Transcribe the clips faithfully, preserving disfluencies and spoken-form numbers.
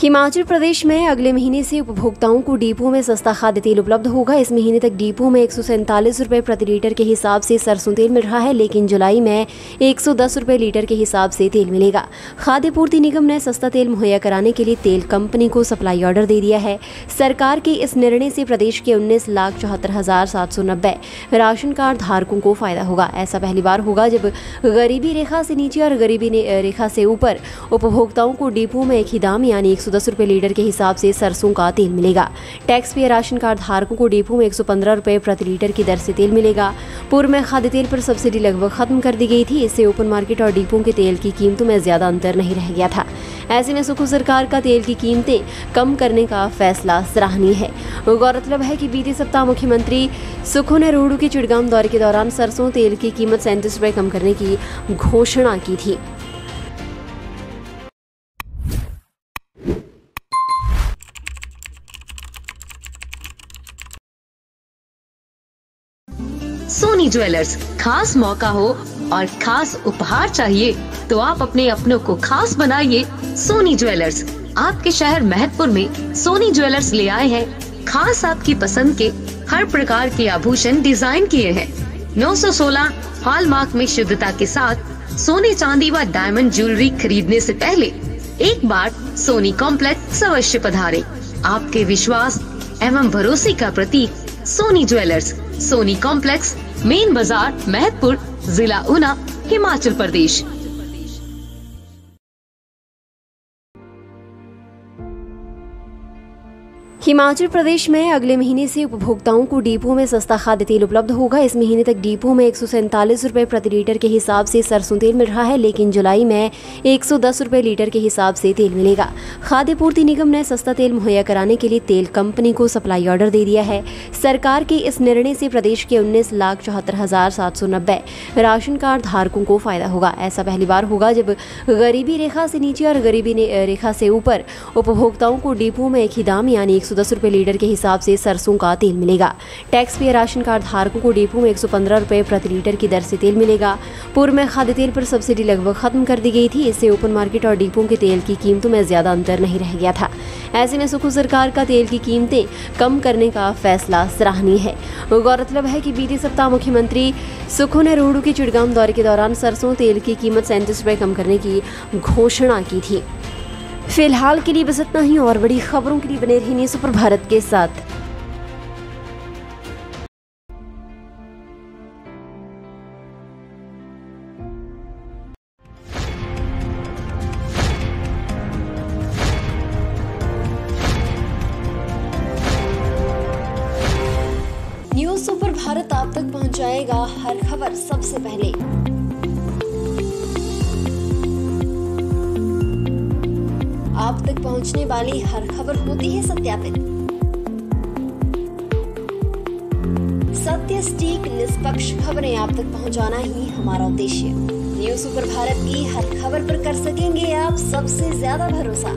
हिमाचल प्रदेश में अगले महीने से उपभोक्ताओं को डिपो में सस्ता खाद्य तेल उपलब्ध होगा। इस महीने तक डिपो में एक सौ सैंतालीस रुपये प्रति लीटर के हिसाब से सरसों तेल मिल रहा है, लेकिन जुलाई में एक सौ दस रुपये लीटर के हिसाब से तेल मिलेगा। खाद्य पूर्ति निगम ने सस्ता तेल मुहैया कराने के लिए तेल कंपनी को सप्लाई ऑर्डर दे दिया है। सरकार के इस निर्णय से प्रदेश के उन्नीस लाख चौहत्तर हजार सात सौ नब्बे राशन कार्ड धारकों को फायदा होगा। ऐसा पहली बार होगा जब गरीबी रेखा से नीचे और गरीबी रेखा से ऊपर उपभोक्ताओं को डिपो में एक ही दाम यानी एक सौ दस रुपये लीटर के हिसाब से सरसों का तेल मिलेगा। टैक्स पेयर राशन कार्ड धारकों को डिपो में एक सौ पंद्रह रुपये प्रति लीटर की दर से तेल मिलेगा। पूर्व में खाद्य तेल पर सब्सिडी लगभग खत्म कर दी गई थी। इससे ओपन मार्केट और डिपो के तेल की कीमतों में ज्यादा अंतर नहीं रह गया था। ऐसे में सुखू सरकार का तेल की कीमतें कम करने का फैसला सराहनीय है। गौरतलब है कि बीते सप्ताह मुख्यमंत्री सुखू ने रोहडू के चिड़गांव दौरे के दौरान सरसों तेल की कीमत सैंतीस रुपये कम करने की घोषणा की थी। सोनी ज्वेलर्स, खास मौका हो और खास उपहार चाहिए तो आप अपने अपनों को खास बनाइए। सोनी ज्वेलर्स आपके शहर महतपुर में सोनी ज्वेलर्स ले आए हैं। खास आपकी पसंद के हर प्रकार के आभूषण डिजाइन किए हैं। नौ सौ सोलह हॉलमार्क में शुद्धता के साथ सोने चांदी व डायमंड ज्वेलरी खरीदने से पहले एक बार सोनी कॉम्प्लेक्स अवश्य पधारें। आपके विश्वास एवं भरोसे का प्रतीक Soni jewellers, Soni complex, main बाजार, महतपुर, जिला ऊना, हिमाचल प्रदेश। हिमाचल प्रदेश में अगले महीने से उपभोक्ताओं को डिपो में सस्ता खाद्य तेल उपलब्ध होगा। इस महीने तक डिपो में एक सौ सैंतालीस रुपये प्रति लीटर के हिसाब से सरसों तेल मिल रहा है, लेकिन जुलाई में एक सौ दस रुपये लीटर के हिसाब से तेल मिलेगा। खाद्य पूर्ति निगम ने सस्ता तेल मुहैया कराने के लिए तेल कंपनी को सप्लाई ऑर्डर दे दिया है। सरकार के इस निर्णय से प्रदेश के उन्नीस लाख चौहत्तर हजार सात सौ नब्बे राशन कार्ड धारकों को फायदा होगा। ऐसा पहली बार होगा जब गरीबी रेखा से नीचे और गरीबी रेखा से ऊपर उपभोक्ताओं को डिपो में एक ही दाम यानी एक सौ दस रुपये लीटर के हिसाब से सरसों का तेल मिलेगा। टैक्स पेयर राशन कार्ड धारकों को डिपो में एक सौ पंद्रह रुपये प्रति लीटर की दर से तेल मिलेगा। पूर्व में खाद्य तेल पर सब्सिडी लगभग खत्म कर दी गई थी। इससे ओपन मार्केट और डिपो के तेल की कीमतों में ज्यादा अंतर नहीं रह गया था। ऐसे में सुखू सरकार का तेल की कीमतें कम करने का फैसला सराहनीय है। गौरतलब है कि बीते सप्ताह मुख्यमंत्री सुखू ने रोहडू के चिड़गांव दौरे के दौरान सरसों तेल की कीमत सैंतीस रुपये कम करने की घोषणा की थी। फिलहाल के लिए बस इतना ही। और बड़ी खबरों के लिए बने रहिए न्यूज़ सुपर भारत के साथ। न्यूज़ सुपर भारत आप तक पहुंचाएगा हर खबर सबसे पहले। आप तक पहुंचने वाली हर खबर होती है सत्यापित। सत्य, सटीक, निष्पक्ष खबरें आप तक पहुंचाना ही हमारा उद्देश्य। न्यूज़ सुपर भारत की हर खबर पर कर सकेंगे आप सबसे ज्यादा भरोसा।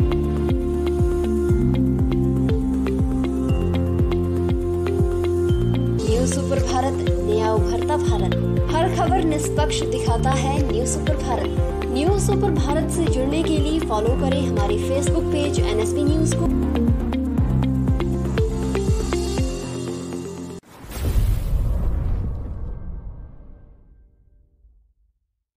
न्यूज़ सुपर भारत, नया उभरता भारत। हर खबर निष्पक्ष दिखाता है news super Bharat. News super Bharat से जुड़ने के लिए फॉलो करें हमारे Facebook page N S P news को।